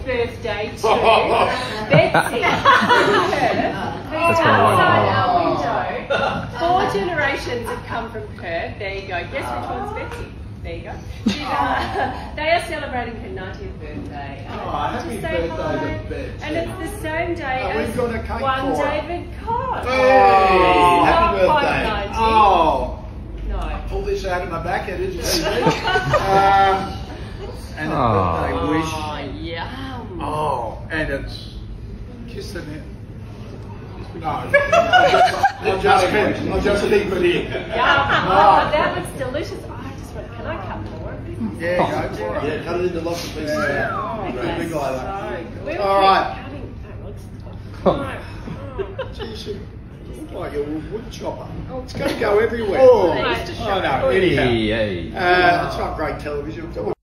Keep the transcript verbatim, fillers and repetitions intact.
birthday to Betsy. Who's outside our window. Four generations have come from Perth. There you go. Guess which one's Betsy? There you go. She's, uh, they are celebrating her ninetieth birthday. Oh, happy birthday to Betsy. And it's the same day oh, as got a cake one for David Koch. Hey, oh, happy not birthday. Quite ninety. Oh. No. Pull this out of my back, it is T V. um, and a Oh. birthday wish. Oh, yum. Oh, and it's kiss the net. No, I'll just keep, I'll just keep it in. Yum. Oh, that looks delicious. Oh, I just want, can I cut more of this? Yeah, go for it. Yeah, cut it into lots of pieces. Yeah. Oh, Pretty big like that. so good. We'll All keep right. cutting. That looks oh. Geez, you look like a wood chopper. Oh, it's going to go everywhere. Oh, I know, anyhow. Hey, hey. Uh, it's not great television.